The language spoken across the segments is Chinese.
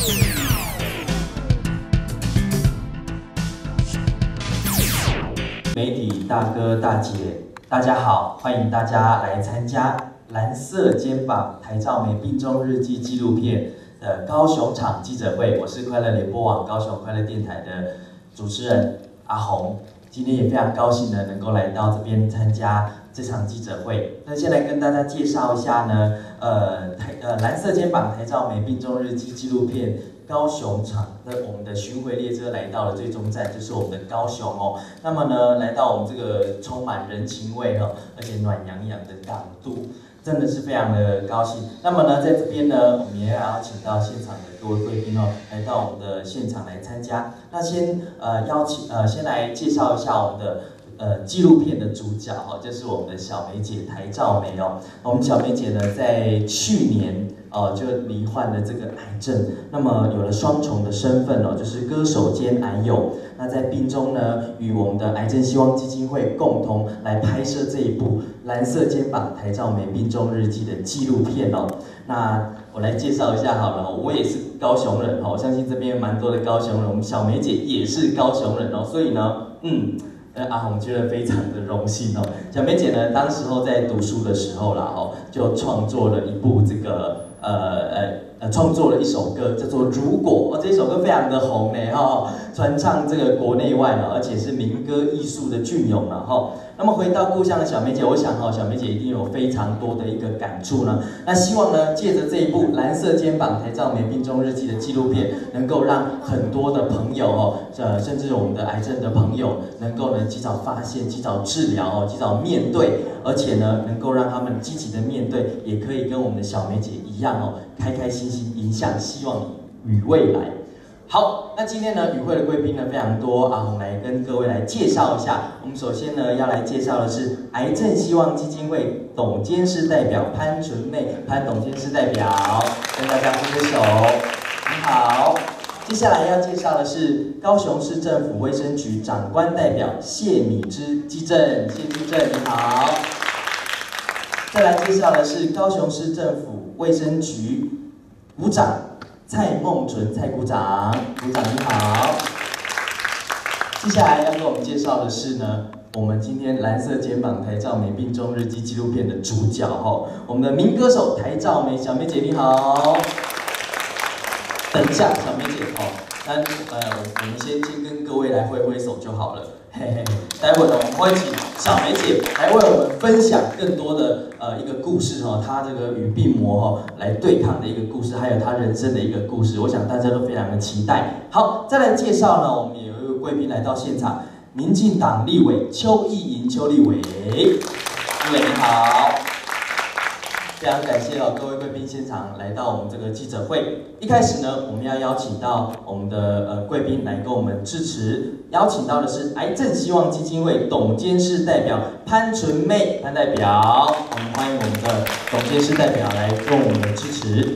媒体大哥大姐，大家好，欢迎大家来参加蓝色肩膀台照美病中日记纪录片的高雄场记者会。我是快乐联播网高雄快乐电台的主持人阿红，今天也非常高兴的能够来到这边参加这场记者会。那先来跟大家介绍一下呢，蓝色肩膀台照美病中日记纪录片。高雄场的我们的巡回列车来到了最终站，就是我们的高雄哦。那么呢，来到我们这个充满人情味哈，而且暖洋洋的港都，真的是非常的高兴。那么呢，在这边呢，我们也要请到现场的各位贵宾哦，来到我们的现场来参加。那先先来介绍一下我们的纪录片的主角哦，就是我们的小梅姐台照美哦。我们小梅姐呢，在去年就罹患了这个癌症，那么有了双重的身份哦，就是歌手兼癌友。那在病中呢，与我们的癌症希望基金会共同来拍摄这一部蓝色肩膀台照美病中日记的纪录片哦。那我来介绍一下好了，我也是高雄人哦，我相信这边蛮多的高雄人，我们小梅姐也是高雄人哦，所以呢，阿红觉得非常的荣幸哦。小梅姐呢，当时候在读书的时候啦，就创作了一部这个创作了一首歌，叫做《如果》这首歌非常的红呢，传唱这个国内外呢，而且是民歌艺术的隽永了哈。那么回到故乡的小梅姐，我想小梅姐一定有非常多的一个感触呢。那希望呢，借着这一部蓝色肩膀台照美病中日记的纪录片，能够让很多的朋友甚至我们的癌症的朋友，能够呢及早发现、及早治疗及早面对，而且呢，能够让他们积极的面对，也可以跟我们的小梅姐一样开开心心，迎向希望与未来。好，那今天呢，与会的贵宾呢非常多，阿红来跟各位来介绍一下。我们首先呢要来介绍的是癌症希望基金会董监事代表潘纯妹，潘董监事代表跟大家挥挥手，你好。接下来要介绍的是高雄市政府卫生局长官代表谢敏之基正，谢基正你好。再来介绍的是高雄市政府卫生局股长蔡梦纯，蔡股长，股长你好。接下来要跟我们介绍的是呢，我们今天蓝色肩膀台照美病中日记纪录片的主角我们的民歌手台照美，小梅姐你好。等一下，小梅姐我们先跟各位来挥挥手就好了。嘿嘿，待会呢我们会请小梅姐来为我们分享更多的一个故事她这个与病魔来对抗的一个故事，还有她人生的一个故事，我想大家都非常的期待。好，再来介绍呢，我们有一位贵宾来到现场，民进党立委邱意莹邱立委，立委你好。非常感谢各位贵宾现场来到我们这个记者会。一开始呢，我们要邀请到我们的贵宾来跟我们致辞。邀请到的是癌症希望基金会董监事代表潘纯妹，潘代表，我们欢迎我们的董监事代表来跟我们的致辞。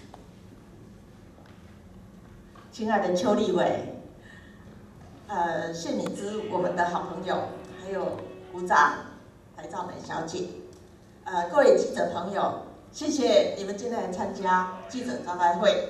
亲爱的邱立委，谢敏之我们的好朋友，还有股长台照美小姐。各位记者朋友，谢谢你们今天来参加记者招待会。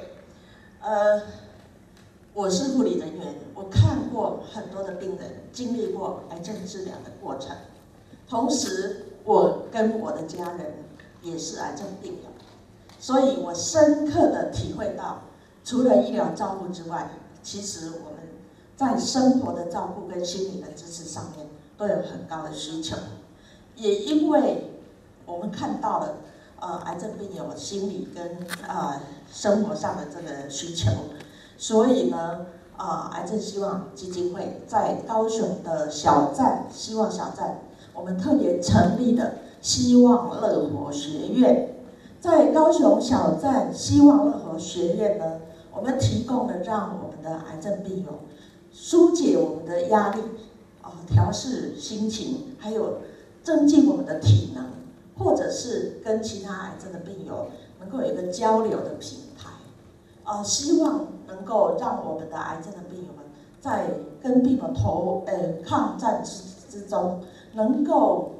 我是护理人员，我看过很多的病人经历过癌症治疗的过程，同时我跟我的家人也是癌症病友，所以我深刻的体会到，除了医疗照顾之外，其实我们在生活的照顾跟心理的支持上面都有很高的需求，也因为我们看到了癌症病友心理跟生活上的这个需求，所以呢癌症希望基金会在高雄的小站希望小站，我们特别成立的希望乐活学院。在高雄小站希望乐活学院呢，我们提供了让我们的癌症病友疏解我们的压力，调试心情，还有增进我们的体能，或者是跟其他癌症的病友能够有一个交流的平台，希望能够让我们的癌症的病友们在跟病友抗战之中，能够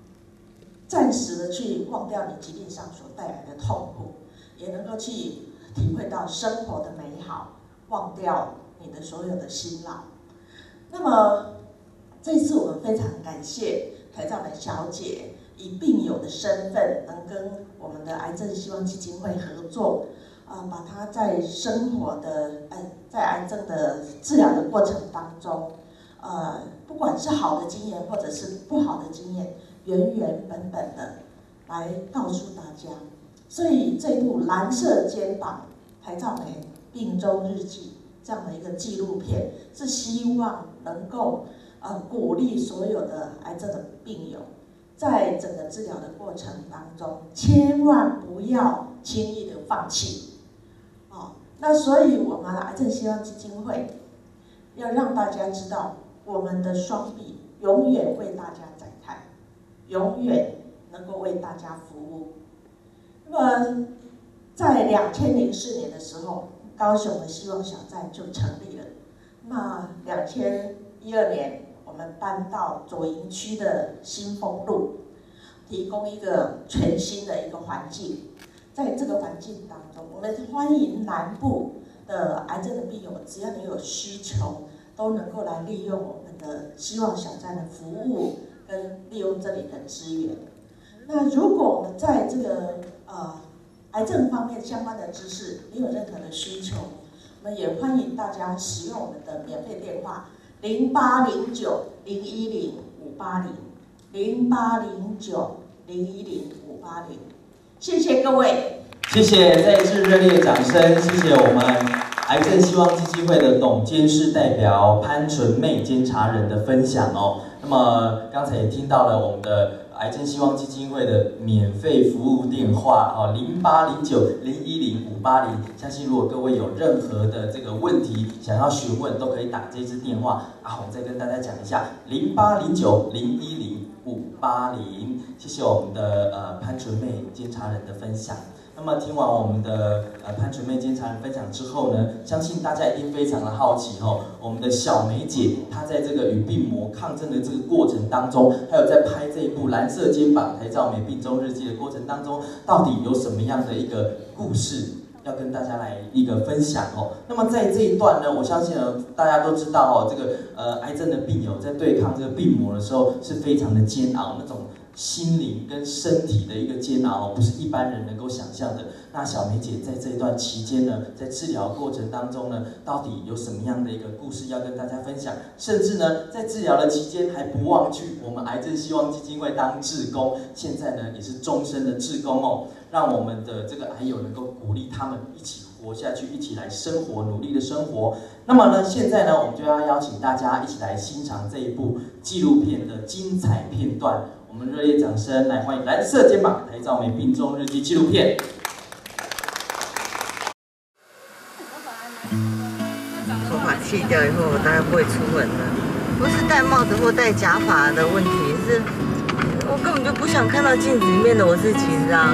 暂时的去忘掉你疾病上所带来的痛苦，也能够去体会到生活的美好，忘掉你的所有的辛劳。那么这次我们非常感谢台照美小姐以病友的身份，能跟我们的癌症希望基金会合作，把她在生活的在癌症的治疗的过程当中，不管是好的经验或者是不好的经验，原原本本的来告诉大家。所以这部《蓝色肩膀：台照美病中日记》这样的一个纪录片，是希望能够鼓励所有的癌症的病友，在整个治疗的过程当中，千万不要轻易的放弃。那所以我们癌症希望基金会要让大家知道，我们的双臂永远为大家展开，永远能够为大家服务。那么，在2004年的时候，高雄的希望小站就成立了。那2012年，我们搬到左营区的新丰路，提供一个全新的一个环境。在这个环境当中，我们欢迎南部的癌症的病友，只要你有需求，都能够来利用我们的希望小站的服务，跟利用这里的资源。那如果我们在这个癌症方面相关的知识，你有任何的需求，我们也欢迎大家使用我们的免费电话0809-010-580，0809-010-580。谢谢各位， 谢谢，再一次热烈掌声，谢谢我们癌症希望基金会的董监事代表潘纯妹监察人的分享哦。那么刚才也听到了我们的癌症希望基金会的免费服务电话哦，0809-010-580。相信如果各位有任何的这个问题想要询问，都可以打这支电话啊。我们再跟大家讲一下，0809-010-580。谢谢我们的潘纯妹监察人的分享。那么听完我们的潘纯妹监察人分享之后呢，相信大家一定非常的好奇哦，我们的小梅姐她在这个与病魔抗争的这个过程当中，还有在拍这一部《蓝色肩膀：台照美病中日记》的过程当中，到底有什么样的一个故事要跟大家来一个分享哦？那么在这一段呢，我相信呢大家都知道哦，这个癌症的病友在对抗这个病魔的时候是非常的煎熬，那种心灵跟身体的一个煎熬，不是一般人能够想象的。那小梅姐在这一段期间呢，在治疗过程当中呢，到底有什么样的一个故事要跟大家分享？甚至呢，在治疗的期间还不忘去我们癌症希望基金会当志工，现在呢也是终身的志工哦，让我们的这个癌友能够鼓励他们一起活下去，一起来生活，努力的生活。那么呢，现在呢，我们就要邀请大家一起来欣赏这一部纪录片的精彩片段。我们热烈掌声来欢迎《蓝色肩膀：台照美病中日记》纪录片。 头发剃掉以后，我大概不会出门了。不是戴帽子或戴假发的问题，是我根本就不想看到镜子里面的我自己，你知道？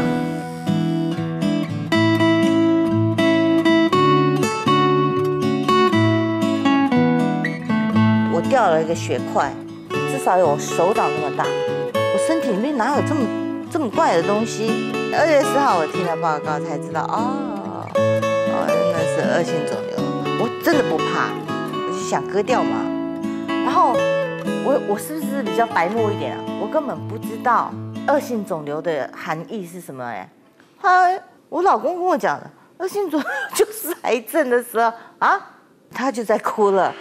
我掉了一个血块，至少有我手掌那么大。我身体里面哪有这么怪的东西？2月4号我听了报告才知道，那是恶性肿瘤。我真的不怕，我就想割掉嘛。然后我是不是比较白目一点啊？我根本不知道恶性肿瘤的含义是什么哎。后来我老公跟我讲的，恶性肿瘤就是癌症的时候啊，他就在哭了。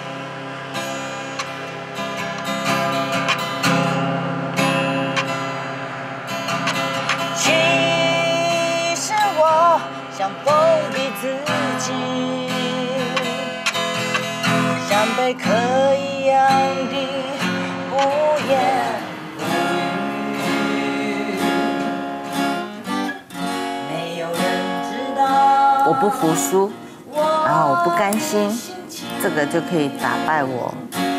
想封闭自己，像贝壳一样的不言不语，没有人知道。我不服输，然后我不甘心，这个就可以打败我。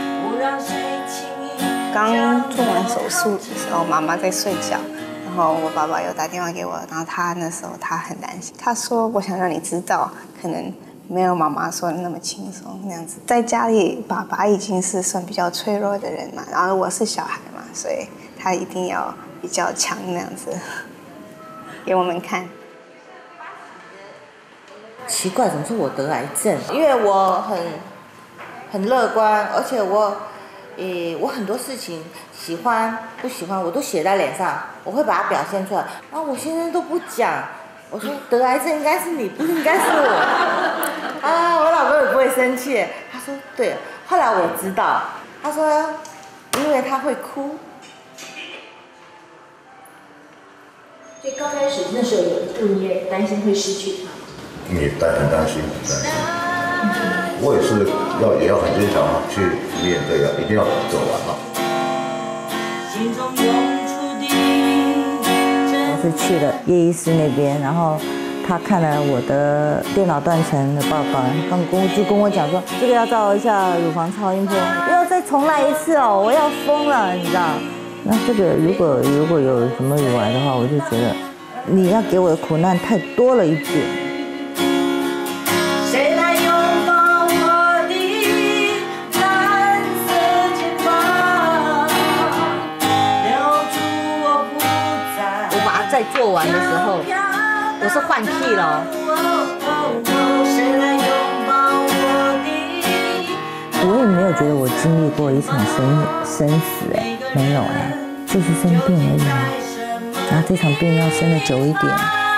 刚做完手术的时候，妈妈在睡觉。然后我爸爸有打电话给我，然后那时候他很担心，他说：“我想让你知道，可能没有妈妈说的那么轻松那样子。在家里，爸爸已经是算比较脆弱的人嘛，然后我是小孩嘛，所以他一定要比较强那样子，给我们看。” 奇怪，怎么是我得癌症？因为我很乐观，而且我很多事情喜欢不喜欢我都写在脸上，我会把它表现出来。然后我先生都不讲，我说得癌症应该是你，不应该是我。啊，我老公也不会生气，他说对。后来我知道，他说因为他会哭。 所以刚开始那时候有一度你也担心会失去他。 也很担心，很担心。我也是也要很坚强去面对，一定要走完了。 我是去了叶医师那边，然后他看了我的电脑断层的报告，就跟我讲说，这个要照一下乳房超音波，又要再重来一次哦，我要疯了，你知道？那这个如果有什么乳癌的话，我就觉得你要给我的苦难太多了一点。谁来拥抱我的蓝色肩膀，留住我不在。我把它再做完的时候，我是换 key 了。谁来拥抱我的？我也没有觉得我经历过一场生死，没有就是生病而已嘛。然后这场病要生得久一点。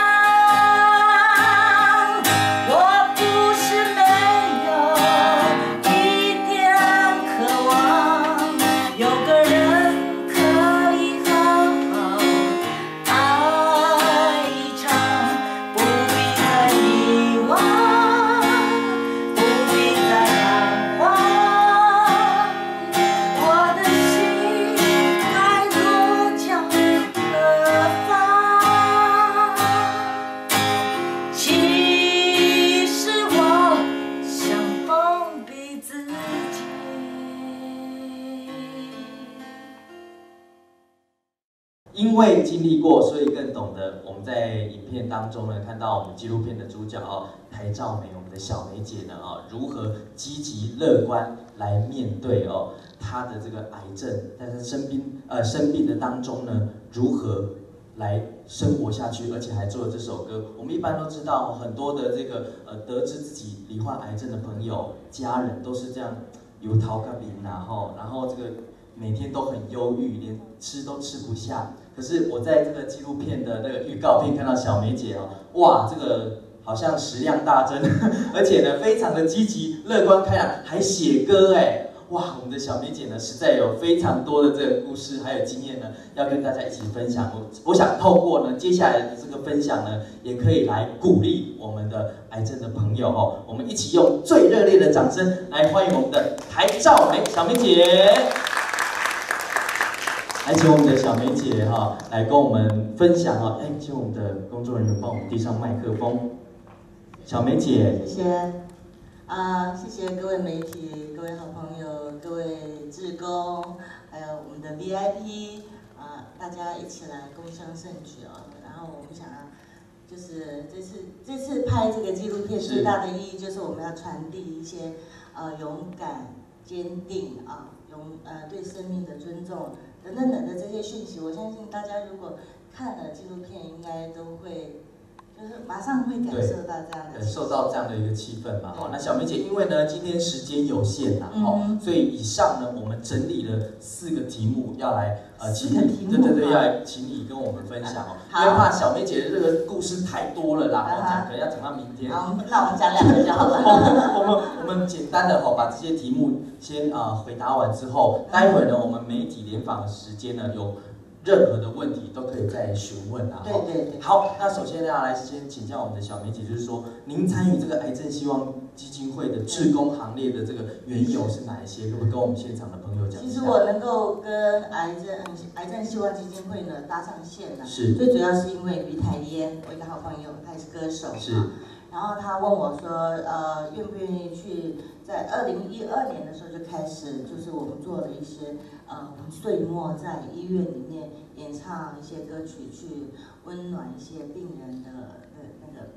因为经历过，所以更懂得。我们在影片当中呢，看到我们纪录片的主角台兆美，我们的小梅姐呢如何积极乐观来面对她的这个癌症，在她生病的当中呢，如何来生活下去，而且还做了这首歌。我们一般都知道，很多的这个得知自己罹患癌症的朋友、家人都是这样油桃个饼然后这个每天都很忧郁，连吃都吃不下。可是我在这个纪录片的那个预告片看到小梅姐哇，这个好像食量大增，而且呢非常的积极、乐观开朗，还写歌哇，我们的小梅姐呢实在有非常多的这个故事还有经验呢，要跟大家一起分享。我想透过呢接下来的这个分享呢，也可以来鼓励我们的癌症的朋友我们一起用最热烈的掌声来欢迎我们的台兆美小梅姐。来请我们的小梅姐来跟我们分享请我们的工作人员帮我们递上麦克风。小梅姐， 谢谢，谢谢各位媒体、各位好朋友、各位志工，还有我们的 VIP， 大家一起来共襄盛举然后我们想就是这次拍这个纪录片最大的意义就是我们要传递一些勇敢、坚定对生命的尊重。等等的这些讯息，我相信大家如果看了纪录片，应该都会就是马上会感受到这样的， 感受到这样的一个气氛嘛。那小梅姐，因为呢今天时间有限所以以上呢我们整理了4个题目要来请你，对，要来请你跟我们分享因为怕小梅姐的这个故事太多了啦，可能要讲到明天。 好，那我们讲2个就好了。 我们简单的把这些题目先回答完之后，待会呢我们媒体联访的时间呢有任何的问题都可以再询问对。 好，那首先要来先请教我们的小梅姐，就是说您参与这个癌症希望基金会的志工行列的这个缘由是哪一些？可不可以跟我们现场的朋友讲一下？ 其实我能够跟癌症希望基金会呢搭上线是最主要是因为于台烟，我一个好朋友，他也是歌手然后他问我说，愿不愿意去在2012年的时候就开始，就是我们做了一些我们岁末在医院里面演唱一些歌曲，去温暖一些病人的那个居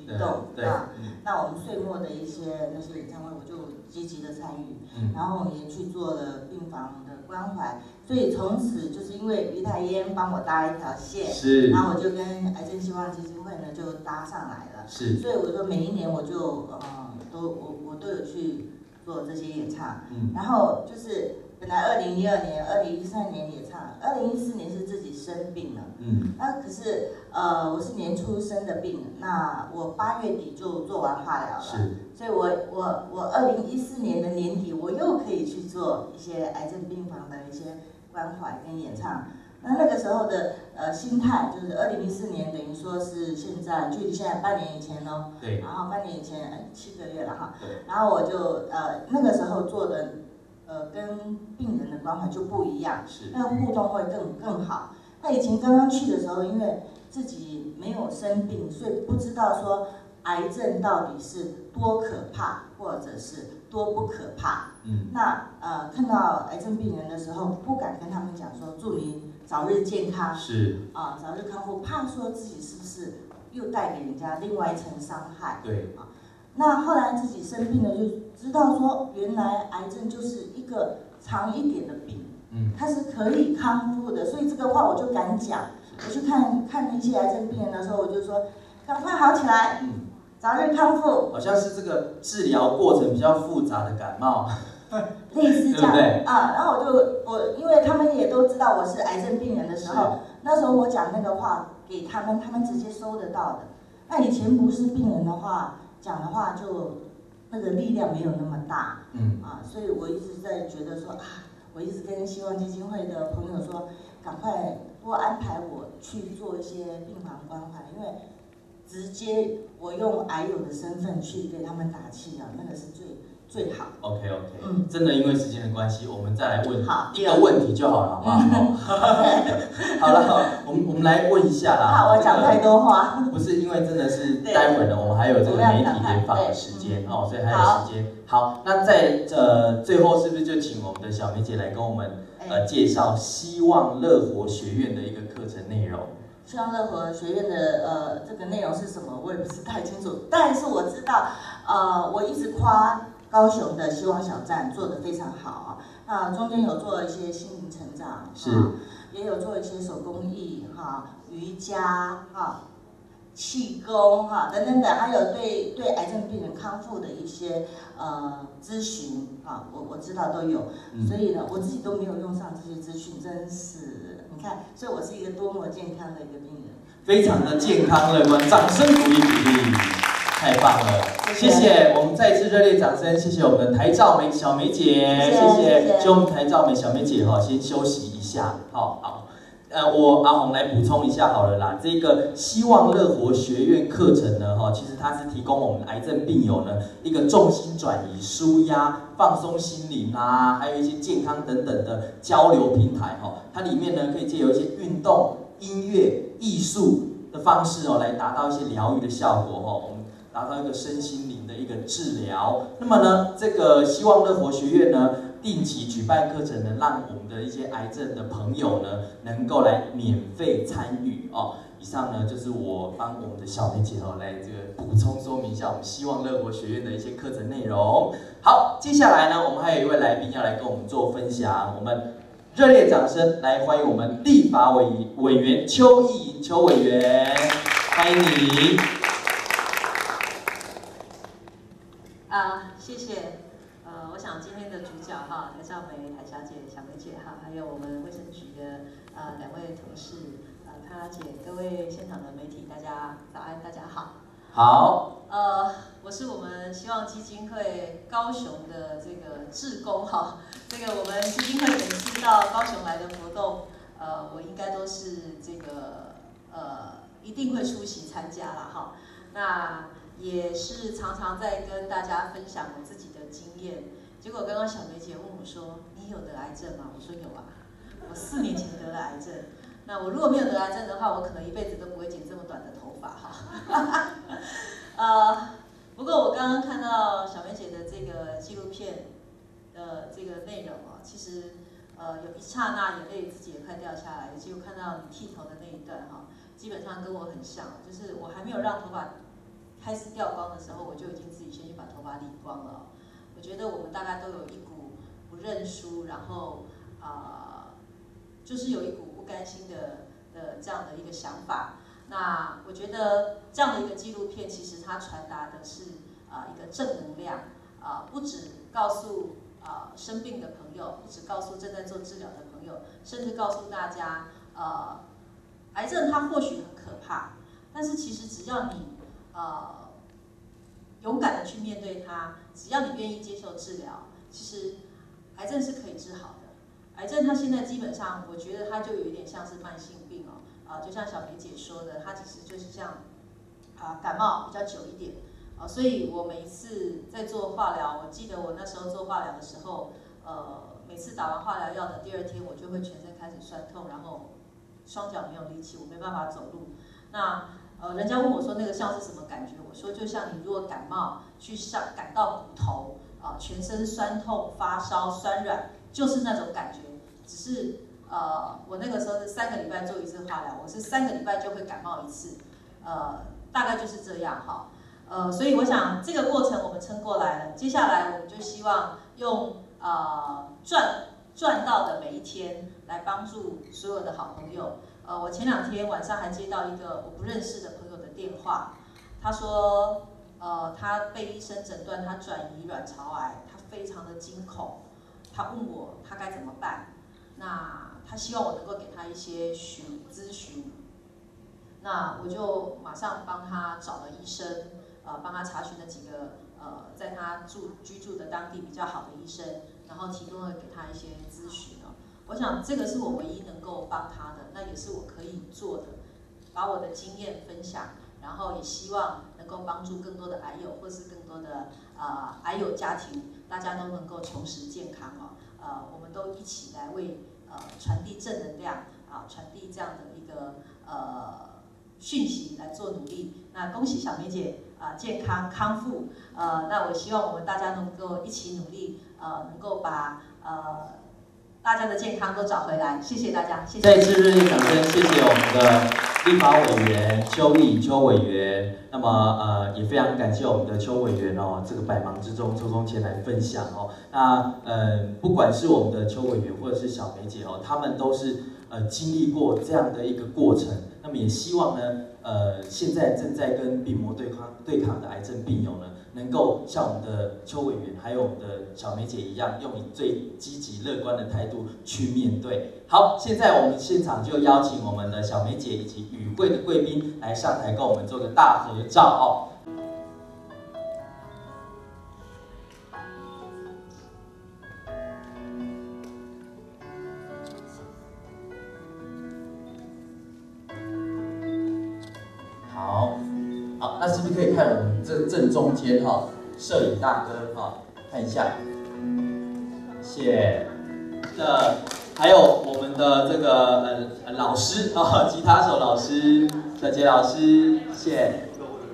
移动对啊。那我们岁末的一些那些演唱会，我就积极的参与，然后也去做了病房的关怀。所以从此就是因为于太烟帮我搭一条线， 是， 然后我就跟癌症希望基金会呢就搭上来了。 是， 所以我说每一年我就我都有去做这些演唱，然后就是本来2012年、2013年也唱，2014年是自己生病了，那可是我是年初生的病，那我8月底就做完化疗了， 是， 所以我2014年的年底我又可以去做一些癌症病房的一些关怀跟演唱。那个时候的心态就是2014年，等于说是现在距离现在半年以前咯， 对， 然后半年以前7个月了哈，然后我就那个时候做的跟病人的关怀就不一样， 是， 那个互动会更好。那以前刚刚去的时候，因为自己没有生病，所以不知道说癌症到底是多可怕，或者是多不可怕。那看到癌症病人的时候，不敢跟他们讲说祝你早日健康， 是早日康复，怕说自己是不是又带给人家另外一层伤害。 对那后来自己生病了，就知道说原来癌症就是一个长一点的病，它是可以康复的，所以这个话我就敢讲。我去看一些癌症病人的时候，我就说赶快好起来，早日康复。 好像是这个治疗过程比较复杂的感冒。 类似这样， 对对然后我因为他们也都知道我是癌症病人的时候，那时候我讲那个话给他们，他们直接收得到的。那以前不是病人的话，讲的话就那个力量没有那么大，所以我一直在觉得说我一直跟希望基金会的朋友说，赶快多安排我去做一些病房关怀，因为直接我用癌友的身份去给他们打气那个是最好。 OK， 真的因为时间的关系，我们再来问一个问题就好了，好不好？好了，我们来问一下啦。 怕我讲太多话。 不是，因为真的是待会儿呢，我们还有这个媒体联访的时间所以还有时间。好，那在最后是不是就请我们的小梅姐来跟我们介绍希望乐活学院的一个课程内容？ 希望乐活学院的这个内容是什么，我也不是太清楚，但是我知道，我一直夸高雄的希望小站做得非常好中间有做一些心灵成长，也有做一些手工艺瑜伽气功等等等，还有对癌症病人康复的一些咨询我知道都有，所以呢我自己都没有用上这些资讯，真是你看，所以我是一个多么健康的一个病人， 非常的健康乐观，掌声鼓励鼓励，太棒了，谢谢，我们再一次热烈掌声，谢谢我们的台照梅小梅姐，谢谢我们台照梅小梅姐先休息一下，好。我阿红来补充一下好了啦，这个希望乐活学院课程呢，其实它是提供我们癌症病友呢一个重心转移、舒压、放松心灵还有一些健康等等的交流平台它里面呢可以借由一些运动、音乐、艺术的方式来达到一些疗愈的效果我们达到一个身心灵的一个治疗。那么呢，这个希望乐活学院呢，定期举办课程呢，让我们的一些癌症的朋友呢，能够来免费参与以上呢，就是我帮我们的小梅姐来这个补充说明一下我们希望乐活学院的一些课程内容。好，接下来呢，我们还有一位来宾要来跟我们做分享，我们热烈掌声来欢迎我们立法委员邱意莹邱委员，欢迎你。 谢谢。我想今天的主角台照梅台小姐、小梅姐还有我们卫生局的2位同事她姐，各位现场的媒体，大家早安，大家好。 好。 我是我们希望基金会高雄的这个志工这个我们基金会每次到高雄来的活动，我应该都是这个一定会出席参加啦那也是常常在跟大家分享我自己的经验。结果刚刚小梅姐问我说：“你有得癌症吗？”我说：“有啊，我4年前得了癌症。那我如果没有得癌症的话，我可能一辈子都不会剪这么短的头发不过我刚刚看到小梅姐的这个纪录片的这个内容其实有一刹那眼泪自己也快掉下来，就看到你剃头的那一段基本上跟我很像，就是我还没有让头发开始掉光的时候，我就已经自己先去把头发理光了。我觉得我们大概都有一股不认输，然后就是有一股不甘心的这样的一个想法。那我觉得这样的一个纪录片，其实它传达的是一个正能量，不只告诉生病的朋友，不只告诉正在做治疗的朋友，甚至告诉大家，癌症它或许很可怕，但是其实只要你勇敢的去面对它，只要你愿意接受治疗，其实癌症是可以治好的。癌症它现在基本上，我觉得它就有一点像是慢性病哦。就像小梅姐说的，它其实就是像感冒比较久一点所以我每一次在做化疗，我记得我那时候做化疗的时候，每次打完化疗药的第2天，我就会全身开始酸痛，然后双脚没有力气，我没办法走路。那人家问我说那个像是什么感觉？我说就像你如果感冒去感到骨头全身酸痛、发烧、酸软，就是那种感觉，只是。我那个时候是3个礼拜做一次化疗，我是3个礼拜就会感冒一次，大概就是这样哈。所以我想这个过程我们撑过来了，接下来我们就希望用赚到的每一天来帮助所有的好朋友。我前2天晚上还接到一个我不认识的朋友的电话，他说他被医生诊断他转移卵巢癌，他非常的惊恐，他问我他该怎么办。那他希望我能够给他一些咨询，那我就马上帮他找了医生，帮他查询了几个在他居住的当地比较好的医生，然后提供了给他一些咨询我想这个是我唯一能够帮他的，那也是我可以做的，把我的经验分享，然后也希望能够帮助更多的癌友或是更多的癌友家庭，大家都能够重拾健康我们都一起来为传递正能量传递这样的一个讯息来做努力。那恭喜小梅姐健康康复那我希望我们大家能够一起努力能够把大家的健康都找回来。谢谢大家，谢谢。 再次热烈掌声，谢谢我们的立法委员邱毅邱委员。那么也非常感谢我们的邱委员这个百忙之中抽空前来分享那不管是我们的邱委员或者是小梅姐他们都是经历过这样的一个过程。那么也希望呢现在正在跟病魔对抗的癌症病友呢，能够像我们的邱委员还有我们的小梅姐一样，用以最积极乐观的态度去面对。好，现在我们现场就邀请我们的小梅姐以及与会的贵宾来上台跟我们做个大合照好，那是不是可以看我们这正中间摄影大哥看一下，谢谢。还有我们的这个老师吉他手老师小杰老师，谢谢。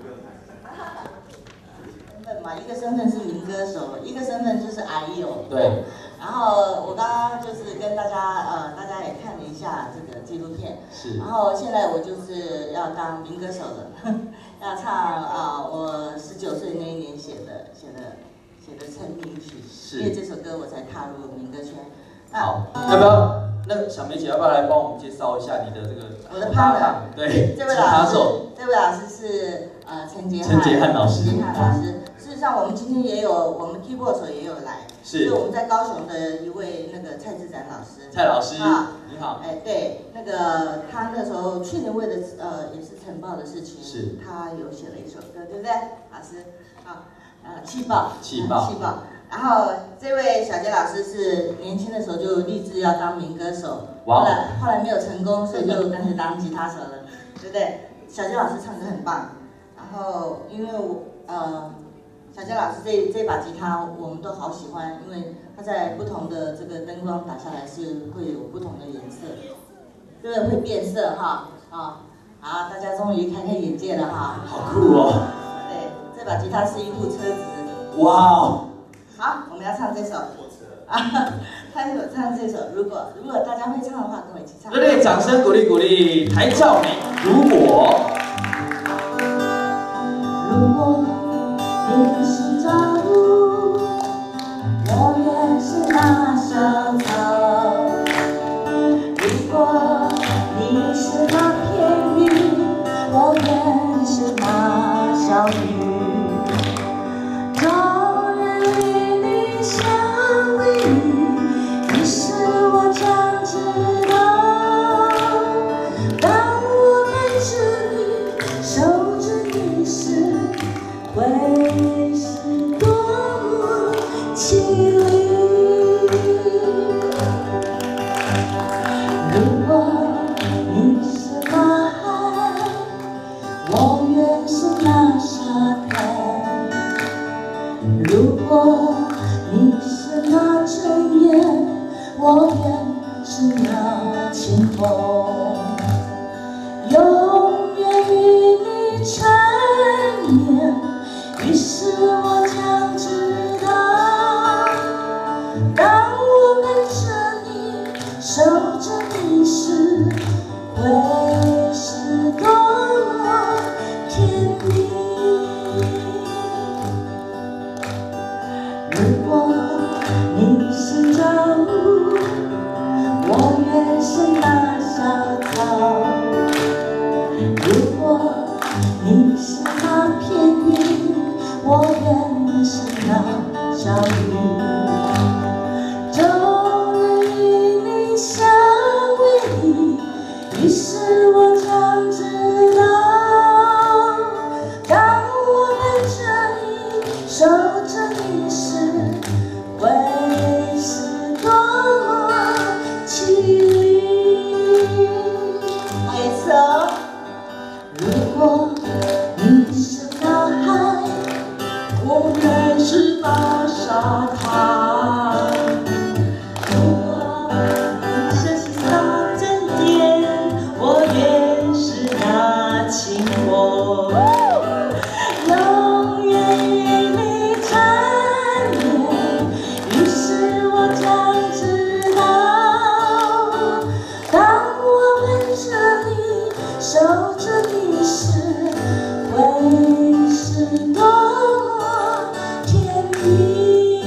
身份嘛，一个身份是民歌手，一个身份就是癌友。 对。 然后我刚刚就是跟大家大家也看了一下这个纪录片。是。然后现在我就是要当民歌手了，要唱我19岁那一年写的成名曲。是。因为这首歌我才踏入民歌圈。 好，要不要那小梅姐要不要来帮我们介绍一下你的这个我的 partner？ 对， 这位老师是陈杰汉老师。事实上，我们今天也有我们 keyboard 手也有来，是我们在高雄的一位那个蔡志展老师。 蔡老师，你好。 对，那个他那时候去年为了也是晨报的事情，是他有写了一首歌，对不对，老师？气爆。然后这位小杰老师是年轻的时候就立志要当民歌手，后来没有成功，所以就干脆当吉他手了，对不对？小杰老师唱歌很棒，然后因为小杰老师这把吉他我们都好喜欢，因为它在不同的这个灯光打下来是会有不同的颜色，对不对？会变色好，大家终于开眼界了好酷哦！ 对，这把吉他是一部车子。 哇哦！ 好，我们要唱这首。他有唱这首，如果大家会唱的话，跟我一起唱。热烈掌声鼓励台照美。如果果你是朝露，我愿是那小草；如果你是那片云，我愿是那小雨。终日与你相偎依，于是我将知道，当我看着你，守着你时，会是多么凄厉。如果你是大海，我愿是那沙滩；如果你是那针眼，我愿是那清风。永远与你缠绵，于是我将知道，当我伴着你，守着你时，会是多么甜蜜。如果你是朝露，我愿是那小草；如果你是那片云，我愿是那小雨。终日与你相偎依，于是我将知道，当我伴着你，守着你时，会是多么凄厉。夜色，如果你是大海，我愿是那沙滩；如果你是那针眼，我愿是那清风。永远与你缠绵，于是我将知道，当我伴着你，守着你时，会是多么甜蜜。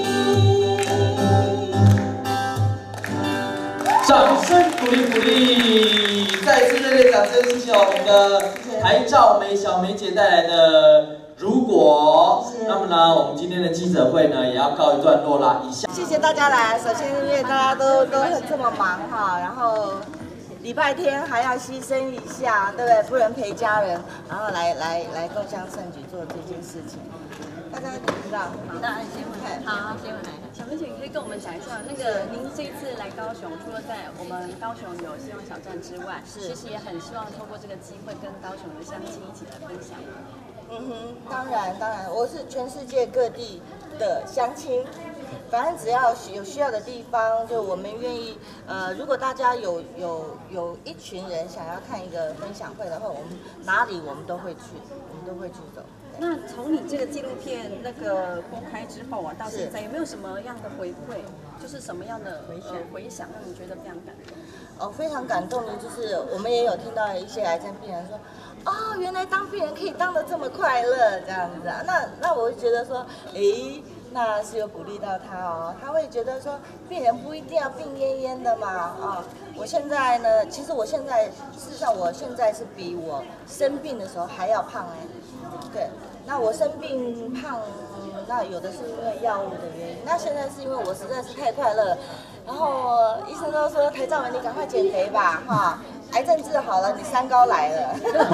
掌声鼓励鼓励！再次热烈掌声，谢谢我们的台照梅小梅姐带来的《如果》。那么呢，我们今天的记者会呢也要告一段落啦。以下谢谢大家来，首先因为大家都这么忙哈，然后礼拜天还要牺牲一下，对不对？不能陪家人，然后来共襄盛举做这件事情。大家知道？ 那新闻来，好，新闻来。小梅姐可以跟我们讲一下，那个您这一次来高雄，除了在我们高雄有希望小站之外，其实也很希望透过这个机会跟高雄的乡亲一起来分享。 当然，我是全世界各地的乡亲，反正只要有需要的地方，就我们愿意。如果大家有一群人想要看一个分享会的话，我们哪里我们都会去，走。 那从你这个纪录片那个公开之后啊，到现在有没有什么样的回馈？就是什么样的回响让你觉得非常感动？ 非常感动的就是我们也有听到一些癌症病人说，原来当病人可以当得这么快乐这样子啊。那我会觉得说，那是有鼓励到他哦，他会觉得说，病人不一定要病恹恹的嘛我现在呢，其实事实上我现在是比我生病的时候还要胖对。那我生病胖，那有的是因为药物的原因，那现在是因为我实在是太快乐，然后医生都说台照梅你赶快减肥吧癌症治好了，你三高来了，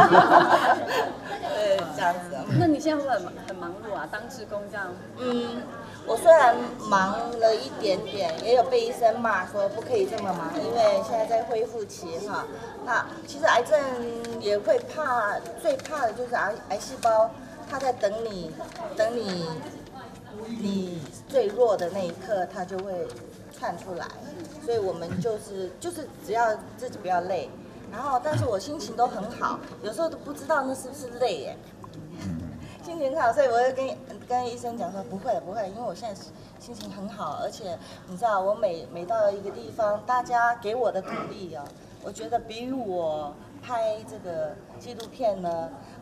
对，这样子。 那你现在会很忙碌啊，当志工这样？ 我虽然忙了一点点，也有被医生骂说不可以这么忙，因为现在在恢复期那其实癌症也会怕，最怕的就是癌细胞。他在等你最弱的那一刻，他就会窜出来。所以我们就是只要自己不要累，然后但是我心情都很好，有时候都不知道那是不是累耶。心情很好，所以我会跟医生讲说不会，因为我现在心情很好，而且你知道我每到一个地方，大家给我的鼓励我觉得比我拍这个纪录片呢，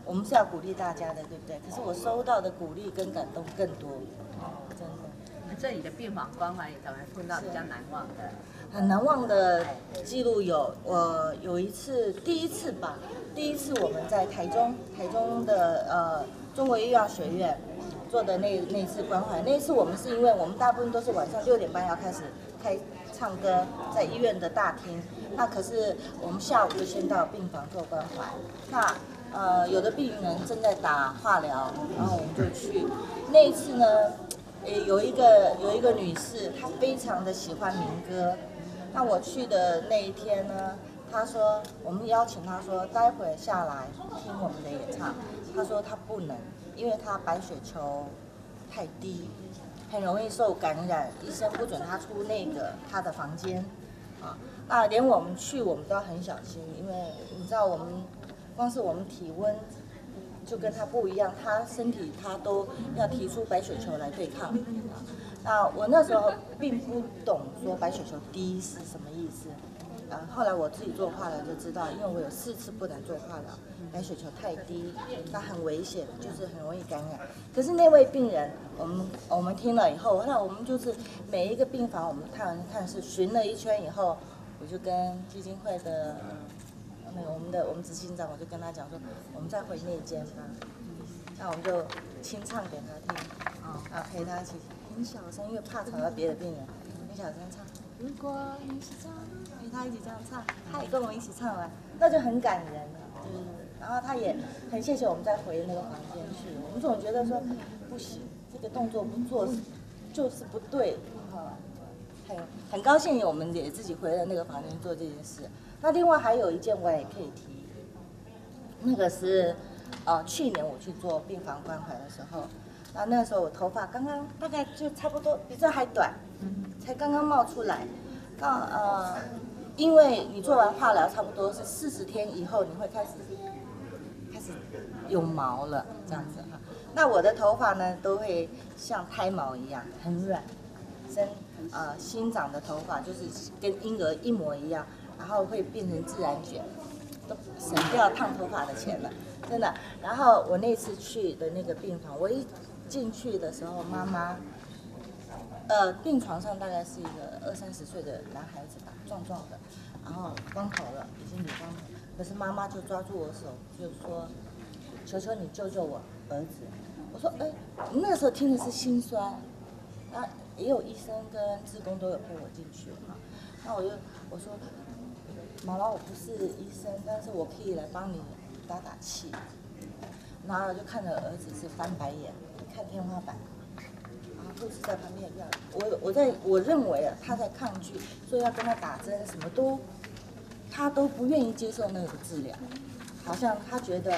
我们是要鼓励大家的，对不对？可是我收到的鼓励跟感动更多，真的。 这里的病房关怀，有没有碰到比较难忘的？ 很难忘的记录有，我有一次，第一次我们在台中的中国医药学院做的那一次关怀，那一次我们是因为我们大部分都是晚上6点半要开始唱歌，在医院的大厅，那可是我们下午就先到病房做关怀，那有的病人正在打化疗，然后我们就去，那一次呢。有一个女士，她非常的喜欢民歌。那我去的那一天呢，她说我们邀请她说，待会下来听我们的演唱。她说她不能，因为她白血球太低，很容易受感染，医生不准她出她的房间啊。那连我们去，我们都要很小心，因为你知道光是我们体温。就跟他不一样，他身体他都要提出白血球来对抗。那我那时候并不懂说白血球低是什么意思，后来我自己做化疗就知道，因为我有4次不能做化疗，白血球太低，它很危险，就是很容易感染。可是那位病人，我们听了以后，那我们就是每一个病房我们看是巡了一圈以后，我就跟基金会的。我们执行长，我就跟他讲说，我们再回那间吧，那我们就清唱给他听，然后陪他一起很小声，因为怕吵到别的病人，很小声唱。如果你是这样，陪他一起这样唱，他也跟我们一起唱完，那就很感人了。然后他也很谢谢我们再回那个房间去。我们总觉得说不行，这个动作不做就是不对，很高兴我们也自己回了那个房间做这件事。那另外还有一件我也可以提，那个是去年我去做病房关怀的时候，那时候我头发刚刚大概就差不多比这还短，才刚刚冒出来，因为你做完化疗差不多是40天以后，你会开始有毛了这样子哈。那我的头发呢都会像胎毛一样很软，新长的头发就是跟婴儿一模一样。然后会变成自然卷，都省掉烫头发的钱了，真的。然后我那次去的那个病房，我一进去的时候，妈妈，病床上大概是一个20-30岁的男孩子吧，壮壮的，然后光头了，已经理光头，可是妈妈就抓住我手，就说：“求求你救救我儿子。”我说：“那个时候听的是心酸，也有医生跟志工都有陪我进去哈。那我说。”妈妈，我不是医生，但是我可以来帮你打气。然后就看着儿子是翻白眼，看天花板。护士在旁边我认为他在抗拒，所以要跟他打针，什么他都不愿意接受那个治疗，好像他觉得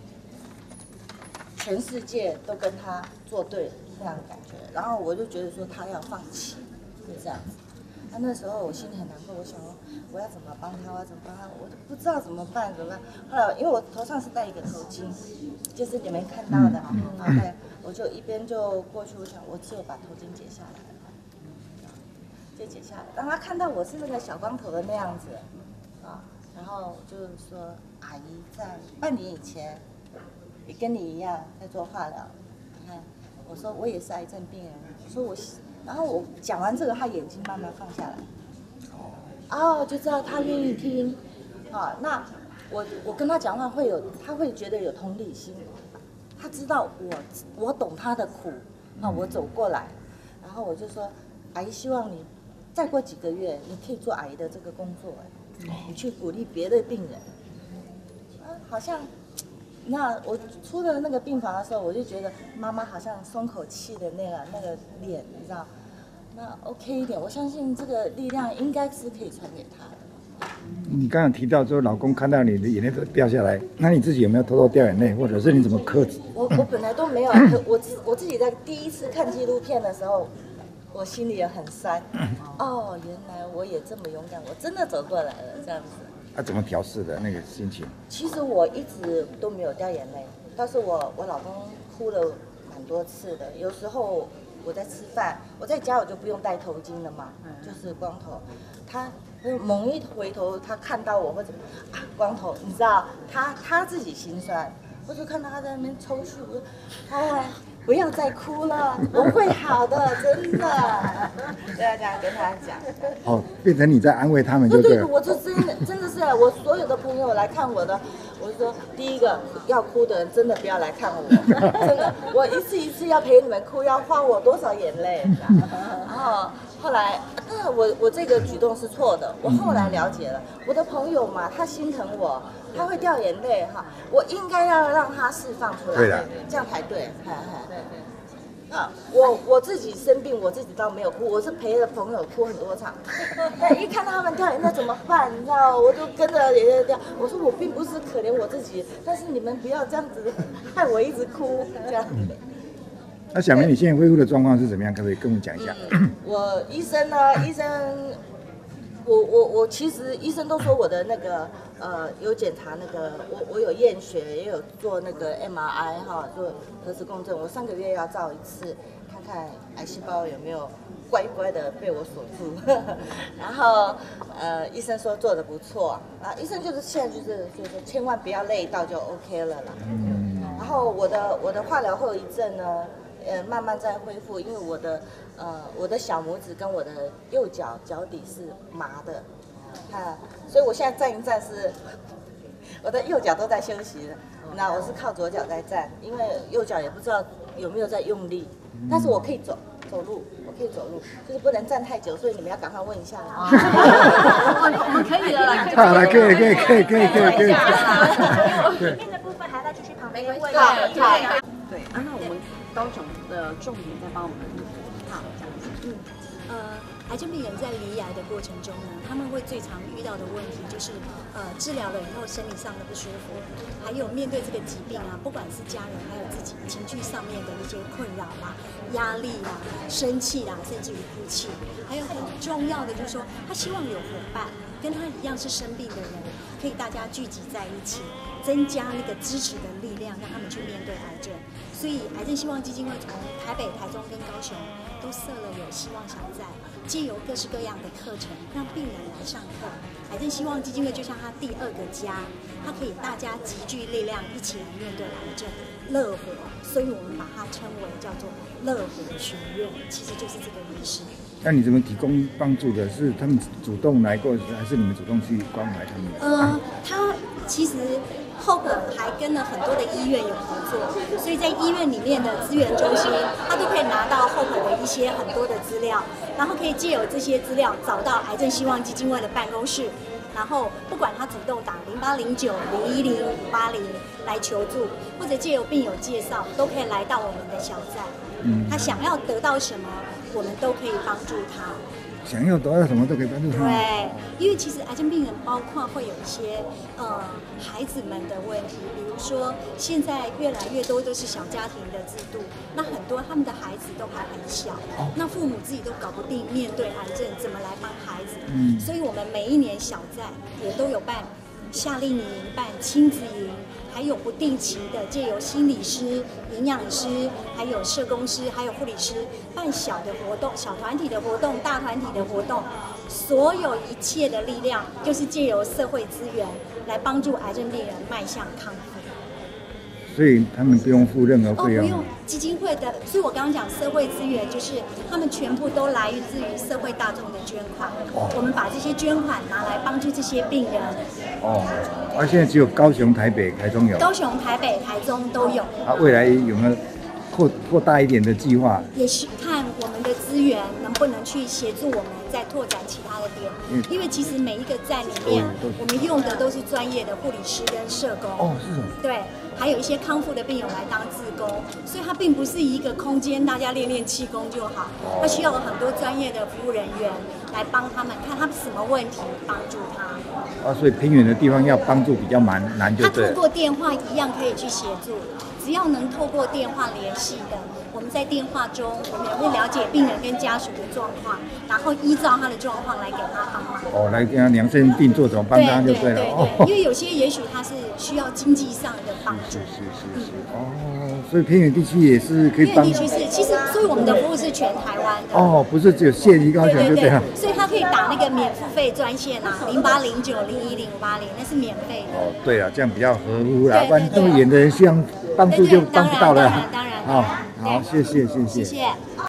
全世界都跟他作对那样的感觉。然后我就觉得说他要放弃，就这样子。那时候我心里很难过，我想我要怎么帮他，我要怎么帮他，我都不知道怎么办。后来因为我头上是戴一个头巾，就是你们看到的，然后我就一边就过去，我想我只有把头巾解下来，就解下来。当他看到我是那个小光头的那样子，然后就说阿姨在半年以前也跟你一样在做化疗，你看，我说我也是癌症病人，我说然后我讲完这个，他眼睛慢慢放下来，就知道他愿意听，那我跟他讲话他会觉得有同理心，他知道我懂他的苦，我走过来，然后我就说，阿姨希望你再过几个月，你可以做阿姨的这个工作，你去鼓励别的病人，好像。那我出了那个病房的时候，我就觉得妈妈好像松口气的那个脸，你知道，那 OK 一点。我相信这个力量应该是可以传给她的。 你刚刚提到说老公看到你的眼泪都掉下来，那你自己有没有偷偷掉眼泪，或者是你怎么克制？ 我本来都没有，我自己在第一次看纪录片的时候，我心里也很酸。原来我也这么勇敢，我真的走过来了，这样子。 怎么调试的那个心情？ 其实我一直都没有掉眼泪，但是我老公哭了蛮多次的。有时候我在吃饭，我在家我就不用戴头巾了嘛，就是光头。他猛一回头，他看到我或者光头，你知道他自己心酸， 我就看到他在那边抽搐，我说：“哎，不要再哭了，我会好的，真的。”对啊，这样跟他讲。 哦，变成你在安慰他们，对不对？ 我就真的是我所有的朋友来看我的，我就说第一个要哭的人真的不要来看我，真的，我一次一次要陪你们哭，要花我多少眼泪，然后。后来，我这个举动是错的。我后来了解了，我的朋友嘛，他心疼我，他会掉眼泪哈，我应该要让他释放出来， 对的， 这样才对。啊，我自己生病，我自己倒没有哭，我是陪着朋友哭很多场。一看到他们掉眼泪怎么办？你知道，我就跟着眼泪掉。我说我并不是可怜我自己，但是你们不要这样子害我一直哭，这样。 那小梅，你现在恢复的状况是怎么样？可不可以跟我们讲一下？ 我医生呢？我其实医生都说我的那个有检查那个我有验血，也有做那个 MRI 哈，做核磁共振。我3个月要照一次，看看癌细胞有没有乖乖的被我锁住。然后医生说做的不错啊，医生就是现在就是千万不要累到就 OK 了啦。然后我的化疗后遗症呢？慢慢在恢复，因为我的小拇指跟我的右脚脚底是麻的，所以我现在站一站是，我的右脚都在休息了，那我是靠左脚在站，因为右脚也不知道有没有在用力，但是我可以走路，我可以走路，就是不能站太久，所以你们要赶快问一下啦。 我们可以了啦， 好了，可以。 里面的部分还在继续旁边问。 对啊，那我们高雄的重点再帮我们好这样子。 癌症病人在离癌的过程中呢，他们会最常遇到的问题就是治疗了以后生理上的不舒服，还有面对这个疾病啊，不管是家人还有自己情绪上面的一些困扰啦、压力啦、生气啦，甚至于哭泣，还有很重要的就是说，他希望有伙伴跟他一样是生病的人，可以大家聚集在一起，增加那个支持的力量，让他们去面对癌症。所以癌症希望基金会从台北、台中跟高雄都设了有希望小站，借由各式各样的课程，让病人来上课。癌症希望基金会就像他第2个家，它可以大家集聚力量，一起来面对癌症，乐活。所以我们把它称为叫做乐活学院，其实就是这个意思。 那你怎么提供帮助的？是他们主动来过，还是你们主动去关怀他们？ 他其实Hope 还跟了很多的医院有合作，所以在医院里面的资源中心，他都可以拿到 Hope 的一些很多的资料，然后可以借由这些资料找到癌症希望基金会的办公室，然后不管他主动打0809-010-580来求助，或者借由病友介绍，都可以来到我们的小站。他想要得到什么，我们都可以帮助他。 想要得到什么都可以帮助他。 对，因为其实癌症病人包括会有一些孩子们的问题，比如说现在越来越多都是小家庭的制度，那很多他们的孩子都还很小，那父母自己都搞不定面对癌症怎么来帮孩子，所以我们每一年小站也都有办夏令营、办亲子营，还有不定期的借由心理师、营养师、还有社工师、还有护理师办小的活动、小团体的活动、大团体的活动，所有一切的力量就是借由社会资源来帮助癌症病人迈向康复。 所以他们不用付任何费用。 不用基金会的，所以我刚刚讲社会资源，就是他们全部都来自于社会大众的捐款。我们把这些捐款拿来帮助这些病人。 现在只有高雄、台北、台中有。 高雄、台北、台中都有。 未来有没有扩大一点的计划？ 也是看我们的资源能不能去协助我们再拓展其他的点。因为其实每一个站里面，我们用的都是专业的护理师跟社工。 是哦。 对。还有一些康复的病友来当志工，所以它并不是一个空间，大家练练气功就好。它需要有很多专业的服务人员来帮他们，看他们什么问题，帮助他。 所以偏远的地方要帮助比较难就对。 他透过电话一样可以去协助，只要能透过电话联系的，我们在电话中，我们也会了解病人跟家属的状况，然后依照他的状况来给他帮忙。 来给他量身定做，怎么帮他就对了。 因为有些也许他是需要经济上的帮助。 所以偏远地区也是可以帮。 偏远地区是，其实所为我们的服务是全台湾的。 哦，不是只有限于高雄就对了。 所以他可以打那个免付费专线啊，0809011580，那是免费的。 哦，对了，这样比较合乎啦，不然这么远的人希望帮助就帮不到了。 当然。 好，谢谢。 谢谢。